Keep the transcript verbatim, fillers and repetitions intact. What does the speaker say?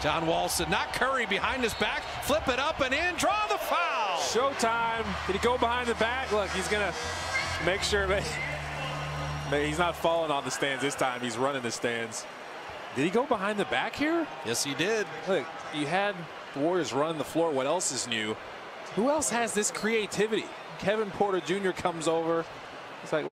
John Walson, not Curry, behind his back, flip it up and in, draw the foul. Showtime. Did he go behind the back? Look, he's gonna make sure that he's not falling on the stands this time. He's running the stands. Did he go behind the back here? Yes, he did. Look, you had the Warriors running the floor. What else is new? Who else has this creativity? Kevin Porter Junior comes over. It's like,